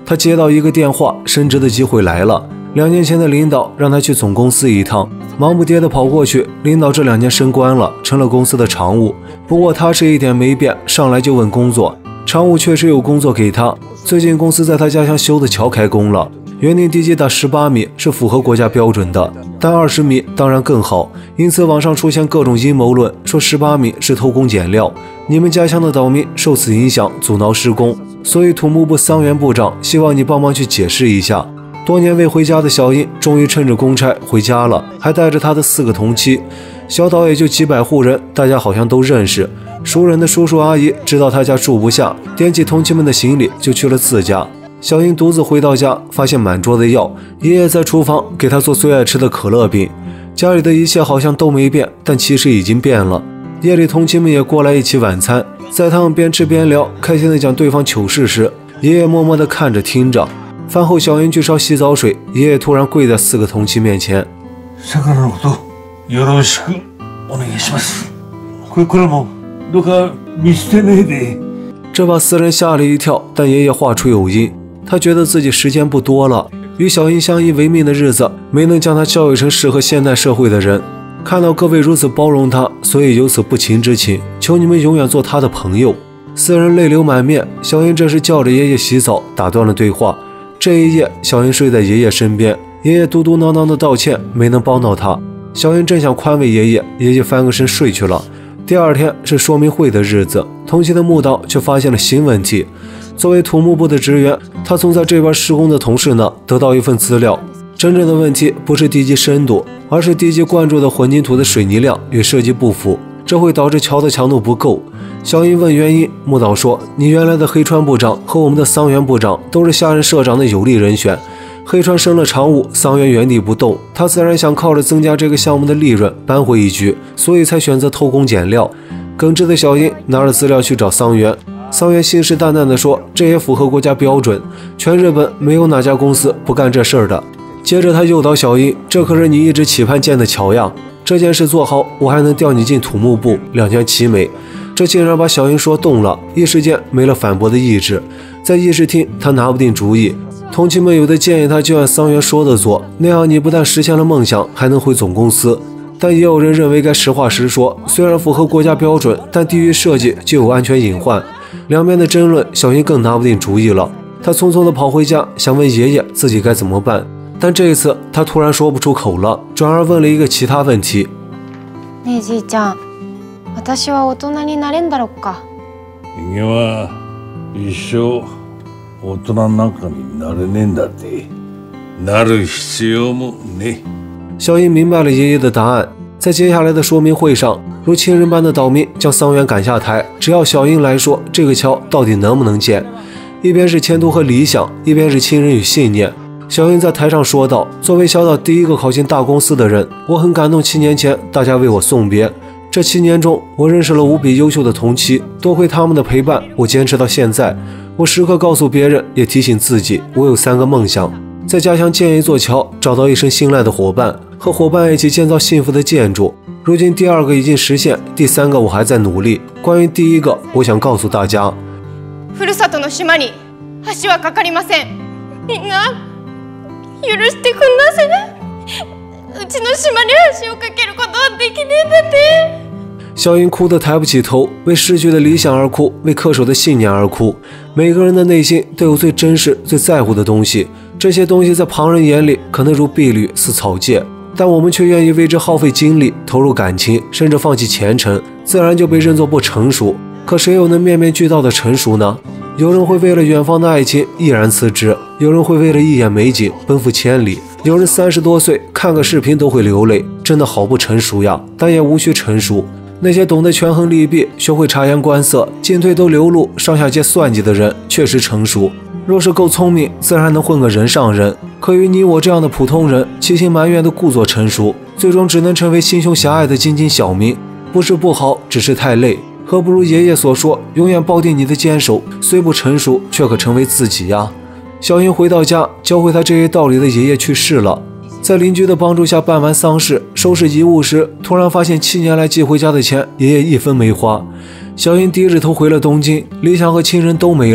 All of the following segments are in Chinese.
他接到一个电话，升职的机会来了。2年前的领导让他去总公司一趟，忙不迭地跑过去。领导这2年升官了，成了公司的常务。不过他是一点没变，上来就问工作。常务确实有工作给他。最近公司在他家乡修的桥开工了，原定地基达18米，是符合国家标准的，但20米当然更好。因此网上出现各种阴谋论，说18米是偷工减料。你们家乡的岛民受此影响，阻挠施工，所以土木部桑园部长希望你帮忙去解释一下。多年未回家的小英终于趁着公差回家了，还带着他的4个同妻。小岛也就几百户人，大家好像都认识。熟人的叔叔阿姨知道他家住不下，掂起同妻们的行李就去了自家。小英独自回到家，发现满桌的药，爷爷在厨房给他做最爱吃的可乐饼。家里的一切好像都没变，但其实已经变了。夜里同妻们也过来一起晚餐，在他们边吃边聊，开心地讲对方糗事时，爷爷默默地看着听着。饭后小英去烧洗澡水，爷爷突然跪在4个同妻面前。 さくらのことよろしくお願いします。これもどうか見捨てねえで。 这把4人吓了一跳，但爷爷话出有因，他觉得自己时间不多了，与小英相依为命的日子没能将他教育成适合现代社会的人。看到各位如此包容他，所以有此不情之请，求你们永远做他的朋友。4人泪流满面，小英这时叫着爷爷洗澡，打断了对话。这一夜，小英睡在爷爷身边，爷爷嘟嘟囔囔的道歉，没能帮到他。小英正想宽慰爷爷，爷爷翻个身睡去了。第2天是说明会的日子，同期的木岛却发现了新问题。作为土木部的职员，他从在这边施工的同事那得到一份资料，真正的问题不是地基深度，而是地基灌注的混凝土的水泥量与设计不符，这会导致桥的强度不够。小英问原因，木岛说：“你原来的黑川部长和我们的桑园部长都是下任社长的有力人选。黑川升了常务，桑园原地不动，他自然想靠着增加这个项目的利润扳回一局，所以才选择偷工减料。”耿直的小英拿着资料去找桑园，桑园信誓旦旦地说：“这也符合国家标准，全日本没有哪家公司不干这事儿的。”接着他诱导小英：“这可是你一直期盼建的桥呀，这件事做好，我还能调你进土木部，两全其美。”这竟然把小英说动了，一时间没了反驳的意志。在议事厅，他拿不定主意。同期们有的建议他就按桑园说的做，那样你不但实现了梦想，还能回总公司。但也有人认为该实话实说，虽然符合国家标准，但地域设计就有安全隐患。两边的争论，小英更拿不定主意了。他匆匆地跑回家，想问爷爷自己该怎么办，但这一次他突然说不出口了，转而问了一个其他问题。 ねえじいちゃん、私は大人になれんだろうか。 人間は一生大人なんかになれねえんだって。なる必要もね。 小英明白了爷爷的答案，在接下来的说明会上，如亲人般的岛民将桑园赶下台，只要小英来说这个桥到底能不能建。一边是前途和理想，一边是亲人与信念。小英在台上说道：“作为小岛第一个考进大公司的人，我很感动。7年前大家为我送别，这7年中，我认识了无比优秀的同期，多亏他们的陪伴，我坚持到现在。我时刻告诉别人，也提醒自己，我有3个梦想：在家乡建一座桥，找到一生信赖的伙伴，和伙伴一起建造幸福的建筑。如今第2个已经实现，第3个我还在努力。关于第1个，我想告诉大家， ふるさとの島に橋はかかりません。みんな許してくんなさい。うちの島に橋を架けることはできねえんだって。” 小英哭得抬不起头，为逝去的理想而哭，为恪守的信念而哭。每个人的内心都有最真实、最在乎的东西，这些东西在旁人眼里可能如碧绿似草芥，但我们却愿意为之耗费精力、投入感情，甚至放弃前程，自然就被认作不成熟。可谁又能面面俱到的成熟呢？有人会为了远方的爱情毅然辞职，有人会为了一眼美景奔赴千里，有人30多岁看个视频都会流泪，真的好不成熟呀！但也无需成熟。那些懂得权衡利弊、学会察言观色、进退都流露、上下皆算计的人，确实成熟。若是够聪明，自然能混个人上人。可与你我这样的普通人，七情埋怨的故作成熟，最终只能成为心胸狭隘的京津小民。不是不好，只是太累。何不如爷爷所说，永远抱定你的坚守，虽不成熟，却可成为自己呀。小英回到家，教会他这些道理的爷爷去世了。在邻居的帮助下办完丧事，收拾遗物时，突然发现7年来寄回家的钱，爷爷一分没花。小英低着头回了东京，理想和亲人都没了，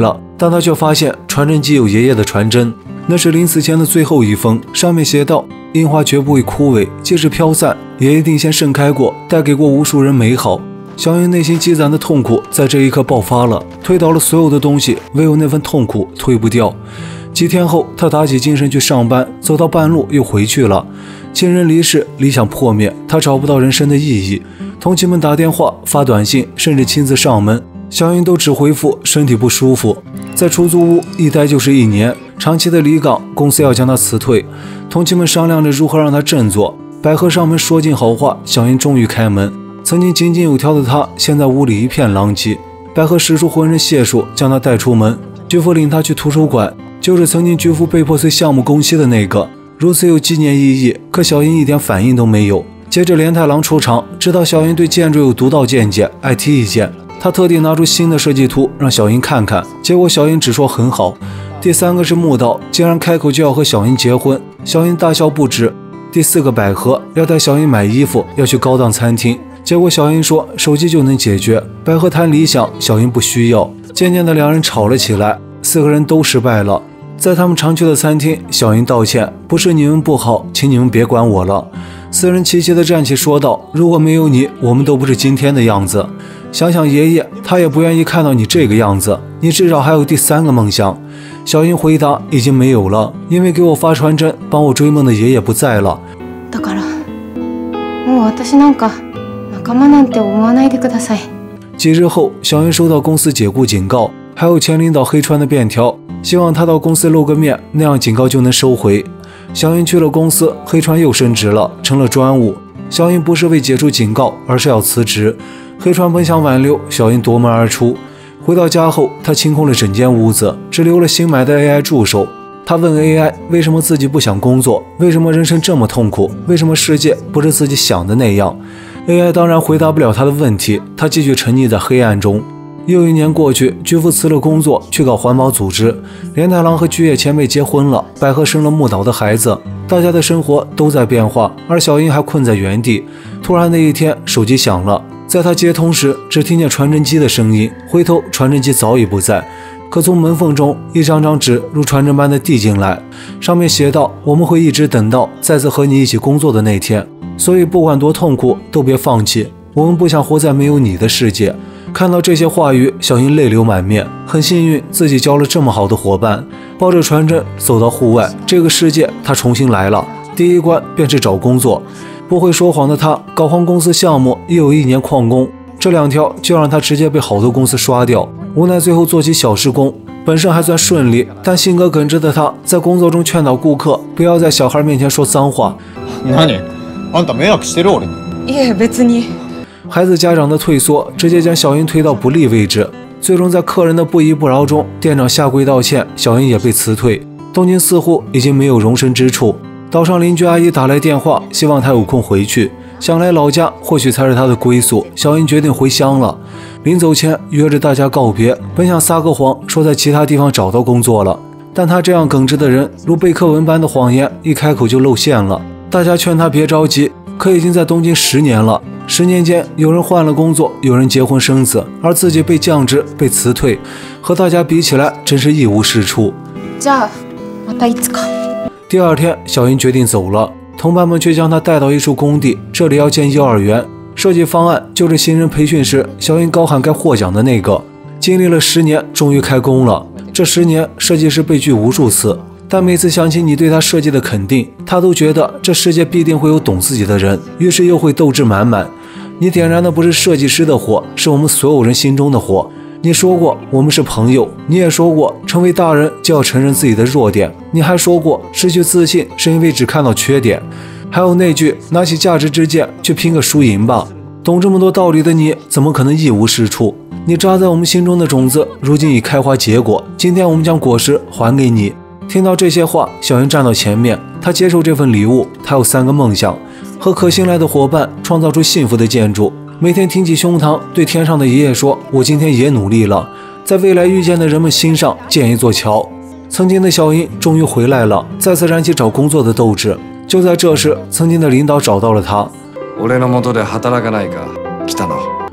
但他却发现传真机有爷爷的传真，那是临死前的最后一封，上面写道：樱花绝不会枯萎，即使飘散，也一定先盛开过，带给过无数人美好。小英内心积攒的痛苦在这一刻爆发了，推倒了所有的东西，唯有那份痛苦推不掉。几天后，他打起精神去上班，走到半路又回去了。亲人离世，理想破灭，他找不到人生的意义。同期们打电话、发短信，甚至亲自上门，小英都只回复身体不舒服。在出租屋一待就是1年，长期的离岗，公司要将他辞退。同期们商量着如何让他振作。百合上门说尽好话，小英终于开门。曾经井井有条的他，现在屋里一片狼藉。百合使出浑身解数将他带出门。居夫领他去图书馆，就是曾经居夫被迫随项目公西的那个，如此有纪念意义。可小英一点反应都没有。接着连太郎出场，知道小英对建筑有独到见解，爱提意见。他特地拿出新的设计图让小英看看，结果小英只说很好。第3个是木岛，竟然开口就要和小英结婚，小英大笑不止。第4个百合要带小英买衣服，要去高档餐厅，结果小英说手机就能解决。百合谈理想，小英不需要。渐渐的两人吵了起来，4个人都失败了。在他们常去的餐厅，小英道歉，不是你们不好，请你们别管我了。4人齐齐地站起说道，如果没有你，我们都不是今天的样子。想想爷爷，他也不愿意看到你这个样子，你至少还有第3个梦想。小英回答，已经没有了，因为给我发传真帮我追梦的爷爷不在了。 だからもう私なんか仲間なんて思わないでください。 几日后，小英收到公司解雇警告，还有前领导黑川的便条，希望他到公司露个面，那样警告就能收回。小英去了公司，黑川又升职了，成了专务。小英不是为解除警告，而是要辞职。黑川本想挽留，小英夺门而出。回到家后，他清空了整间屋子，只留了新买的 AI 助手。他问 AI 为什么自己不想工作，为什么人生这么痛苦，为什么世界不是自己想的那样。AI 当然回答不了他的问题，他继续沉溺在黑暗中。又1年过去，居夫辞了工作，去搞环保组织。连太郎和居野前辈结婚了，百合生了木岛的孩子，大家的生活都在变化，而小英还困在原地。突然那一天，手机响了，在他接通时，只听见传真机的声音，回头传真机早已不在。可从门缝中，一张张纸如传真般的递进来，上面写道：我们会一直等到再次和你一起工作的那天，所以不管多痛苦都别放弃，我们不想活在没有你的世界。看到这些话语，小英泪流满面，很幸运自己交了这么好的伙伴。抱着传真走到户外，这个世界他重新来了。第一关便是找工作，不会说谎的他搞黄公司项目，又有1年旷工，这2条就让他直接被好多公司刷掉。无奈最后做起小时工，本身还算顺利，但性格耿直的他在工作中劝导顾客不要在小孩面前说脏话。 何？あんた迷惑してる俺に。 いえ別に。 孩子家长的退缩直接将小英推到不利位置，最终在客人的不依不饶中，店长下跪道歉，小英也被辞退。东京似乎已经没有容身之处，岛上邻居阿姨打来电话，希望他有空回去，想来老家或许才是他的归宿。小英决定回乡了，临走前约着大家告别，本想撒个谎说在其他地方找到工作了，但他这样耿直的人，如背课文般的谎言一开口就露馅了。大家劝他别着急，可已经在东京10年了。10年间，有人换了工作，有人结婚生子，而自己被降职、被辞退，和大家比起来，真是一无是处。 じゃあまたいつか。 第2天，小英决定走了，同伴们却将她带到一处工地，这里要建幼儿园，设计方案就是新人培训时小英高喊该获奖的那个。经历了10年，终于开工了。这10年，设计师被拒无数次，但每次想起你对他设计的肯定，他都觉得这世界必定会有懂自己的人，于是又会斗志满满。你点燃的不是设计师的火，是我们所有人心中的火。你说过我们是朋友，你也说过成为大人就要承认自己的弱点，你还说过失去自信是因为只看到缺点，还有那句拿起价值之剑去拼个输赢吧。懂这么多道理的你，怎么可能一无是处？你扎在我们心中的种子，如今已开花结果，今天我们将果实还给你。听到这些话，小英站到前面，她接受这份礼物。她有3个梦想：和可信赖的伙伴创造出幸福的建筑，每天挺起胸膛对天上的爷爷说，我今天也努力了，在未来遇见的人们心上建一座桥。曾经的小英终于回来了，再次燃起找工作的斗志。就在这时，曾经的领导找到了他。 俺の元で働かないか、北野。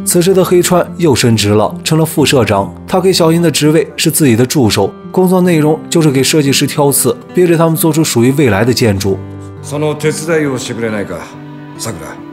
此时的黑川又升职了，成了副社长。他给小樱的职位是自己的助手，工作内容就是给设计师挑刺，逼着他们做出属于未来的建筑。 その手伝いをしてくれないか、さくら。